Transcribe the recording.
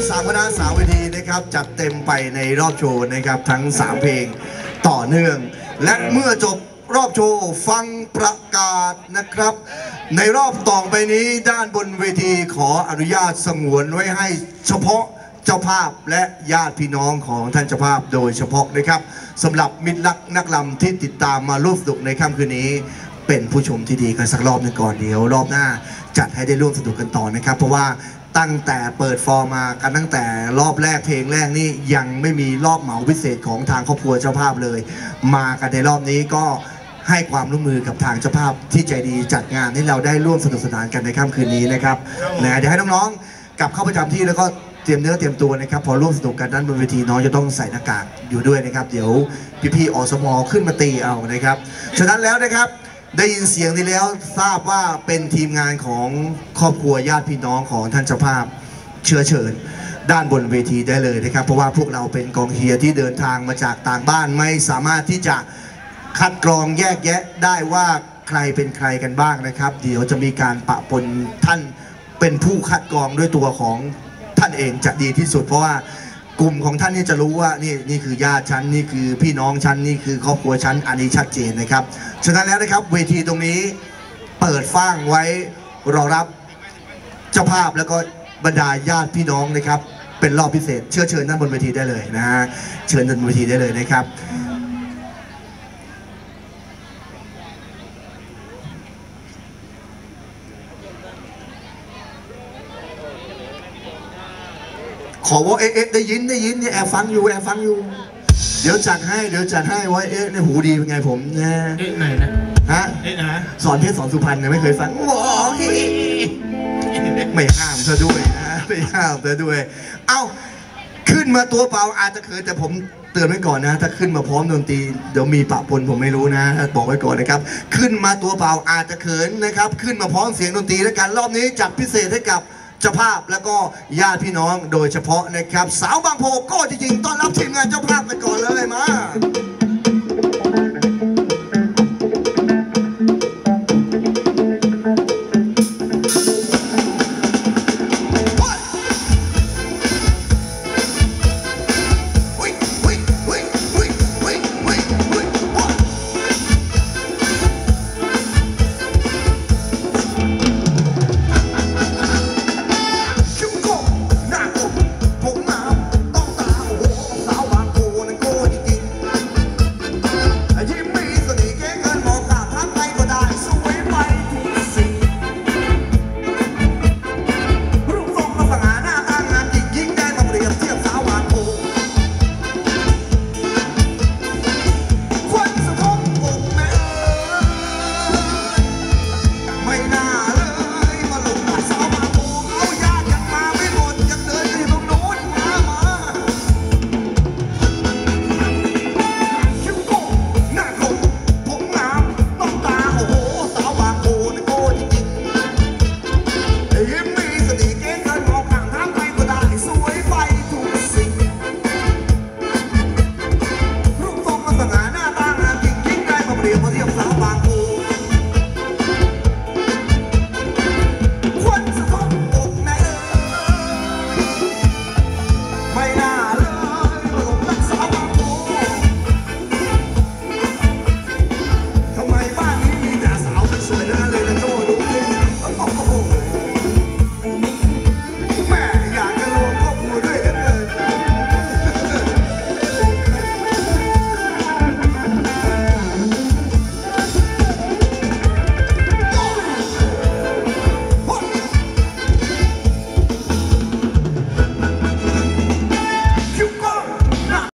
3คณะ3เวทีนะครับจัดเต็มไปในรอบโชว์นะครับทั้ง3เพลงต่อเนื่องและเมื่อจบรอบโชว์ฟังประกาศนะครับในรอบต่อไปนี้ด้านบนเวทีขออนุญาตสงวนไว้ให้เฉพาะเจ้าภาพและญาติพี่น้องของท่านเจ้าภาพโดยเฉพาะนะครับสำหรับมิตรรักนักลำที่ติดตามมาร่วมสนุกในค่ำคืนนี้เป็นผู้ชมที่ดีกันสักรอบหนึ่งก่อนเดี๋ยวรอบหน้าจัดให้ได้ร่วมสนุกกันต่อนะครับเพราะว่าตั้งแต่เปิดฟอร์มมากันตั้งแต่รอบแรกเพลงแรกนี่ยังไม่มีรอบเหมาพิเศษของทางครอบครัวเจ้าภาพเลยมากันในรอบนี้ก็ให้ความร่วมมือกับทางเจ้าภาพที่ใจดีจัดงานให้เราได้ร่วมสนุกสนานกันในค่ำคืนนี้นะครับนะเดี๋ยวให้น้องๆกลับเข้าประจำที่แล้วก็เตรียมเนื้อเตรียมตัวนะครับพอร่วมสนุกกันด้านบนเวทีน้องจะต้องใส่หน้ากากอยู่ด้วยนะครับเดี๋ยวพี่ๆอสม.ขึ้นมาตีเอานะครับฉะนั้นแล้วนะครับได้ยินเสียงที่แล้วทราบว่าเป็นทีมงานของครอบครัวญาติพี่น้องของท่านเจ้าภาพเชื้อเชิญด้านบนเวทีได้เลยนะครับเพราะว่าพวกเราเป็นกองเชียร์ที่เดินทางมาจากต่างบ้านไม่สามารถที่จะคัดกรองแยกแยะได้ว่าใครเป็นใครกันบ้างนะครับเดี๋ยวจะมีการปะปนท่านเป็นผู้คัดกรองด้วยตัวของท่านเองจะดีที่สุดเพราะว่ากลุ่มของท่านนี่จะรู้ว่านี่คือญาติฉันนี่คือพี่น้องฉันนี่คือครอบครัวฉันอันนี้ชัดเจนนะครับฉะนั้นแล้วนะครับเวทีตรงนี้เปิดฟ้างไว้รอรับเจ้าภาพแล้วก็บรรดาญาติพี่น้องนะครับเป็นรอบพิเศษเชิญด้านบนเวทีได้เลยนะฮะเชิญด้านบนเวทีได้เลยนะครับขอว่าได้ยินนี่แอบฟังอยู่เดี๋ยวจัดให้ว่าในหูดีเป็นไงผมนะไหนนะฮะสอนเพชรสอนสุพรรณไม่เคยฟังไม่ห้ามเธอด้วยนะไม่ห้ามเธอด้วยเอาขึ้นมาตัวเปล่าอาจจะเขินแต่ผมเตือนไว้ก่อนนะถ้าขึ้นมาพร้อมดนตรีเดี๋ยวมีปะปนผมไม่รู้นะบอกไว้ก่อนนะครับขึ้นมาตัวเปล่าอาจจะเขินนะครับขึ้นมาพร้อมเสียงดนตรีและการรอบนี้จัดพิเศษให้กับเจ้าภาพแล้วก็ญาติพี่น้องโดยเฉพาะนะครับสาวบางโพก็จริงๆต้อนรับทีมงานเจ้าภาพกันก่อนเลยมา